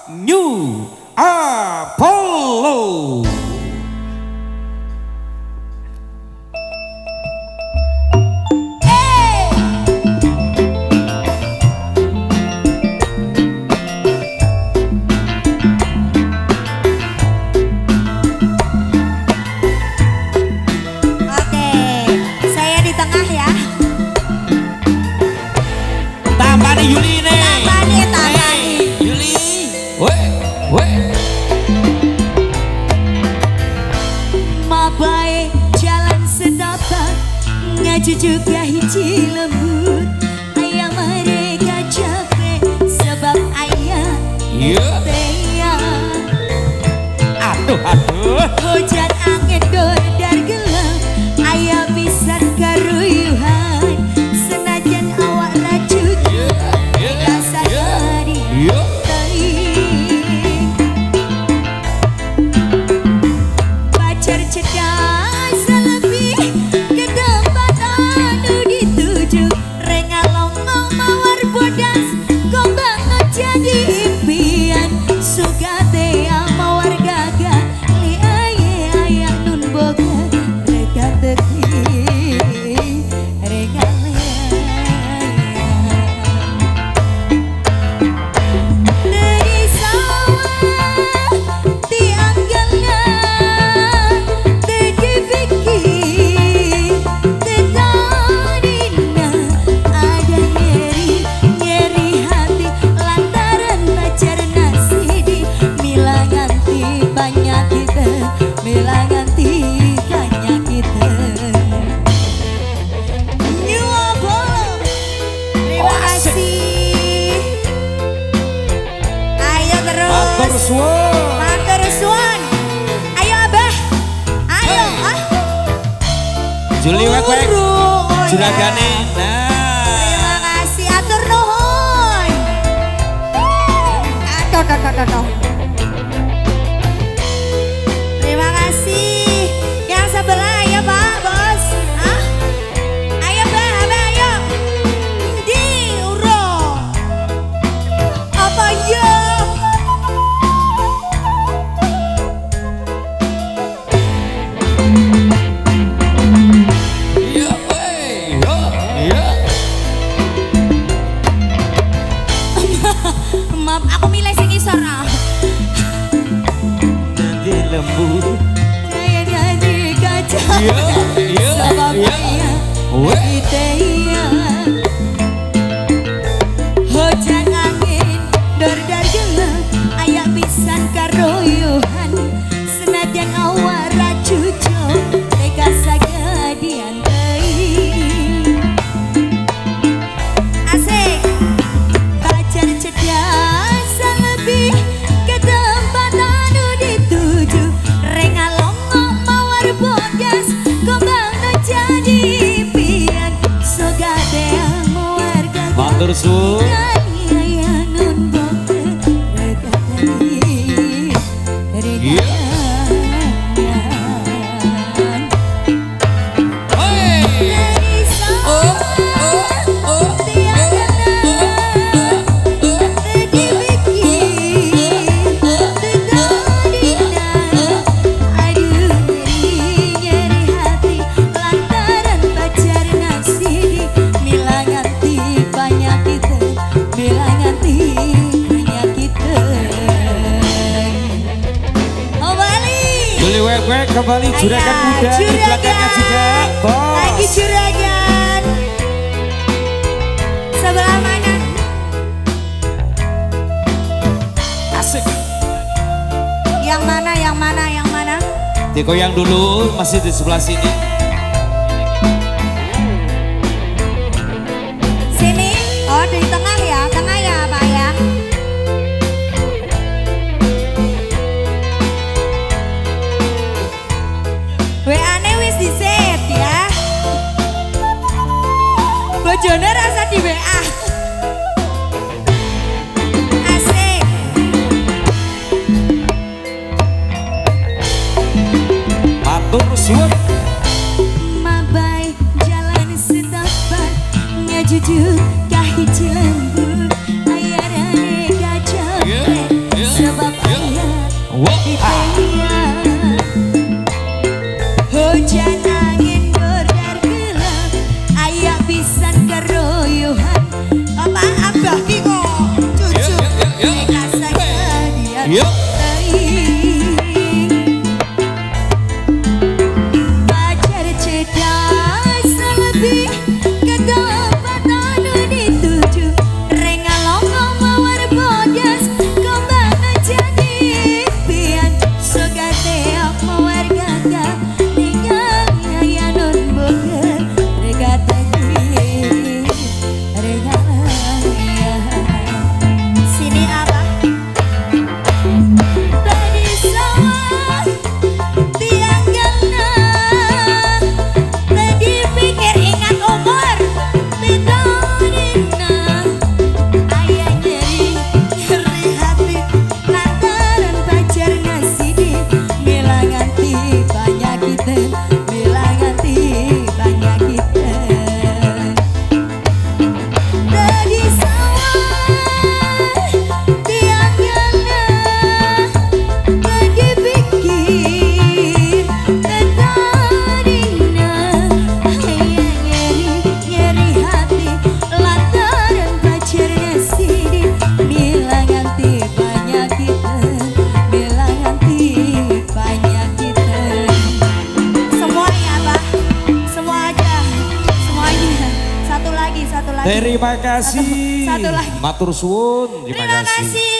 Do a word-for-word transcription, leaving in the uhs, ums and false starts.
New Apollo. Yuli nih. Tambani, tambani. Yuli. Weh, weh. Mabai jalan setapak ngajujuk ya hiji lembut. Ayah mereka capek sebab ayah yeah. Aduh, aduh. Hujan angin dordar gelap. Ayah pisan karuyuhan. Senajan awak racun. Pacar cerdas lebih ke tempat anu dituju. Rengalong mawar bodas gombang jadi impian. Suka tea mawar gagah li aye ayak nun boga reka teki regalea. Matur suwun. Ayo Abah. Ayo ah. Juli wek wek. Juragane. Nah. Terima kasih atur nuhun. Aduh aduh aduh aduh. Terima kasih. Yang sebelah ayo Pak Bos. Ah. Ayo Mbak, Abah ayo. Di uro. Apa ya? Maaf, aku milih sing isor ah. Nanti lembu. Saya jadi kaca. Iya, iya, iya. Weh. Hujan angin dordar gelap. Ayak pisan karoyuhan. Senajan awak racuco tega sagadian teuing. Asik. Pacar cerdas lebih ke tempat anu dituju. Rengalong mawar bodas gombang jadi impian. Soga dea mawar gagah. Matur suwun. Ayah nun boga rega tadi rega. Kembali juragan muda di belakangnya juga, Bos. Lagi juragan. Sebelah mana? Asik. Yang mana? Yang mana? Yang mana? Digoyang dulu, masih di sebelah sini. Sini? Oh, di tengah ya? Tengah ya, Pak ya? W A-ne wis di-save ya. Bojone rasa di W A. Asik. Matur suwun. Hujan angin berdar gelap, ayak pisan keroyohan. Apa abah kiko cucu mereka saja dia pacar cedak selebih kedapatan dituju rengalong mawar bodas kembang jadi pian sogate mawar gagah tinggal ya non boga regata sini apa tadi sawah tiang jana tadi pikir ingat umur bedonina ayah nyeri nyeri hati lantaran pacar ngasih di mila ganti banyak kita mila ganti banyak kita tadi sawah tiang jana tadi pikir bedonina ayah nyeri nyeri hati lantaran pacar ngasih di mila ganti banyak kita mila ganti banyak kita semuanya Abah semua aja semuanya satu lagi satu lagi Terima kasih. Satu- satu lagi. Matur suwun. Terima terima kasih. kasih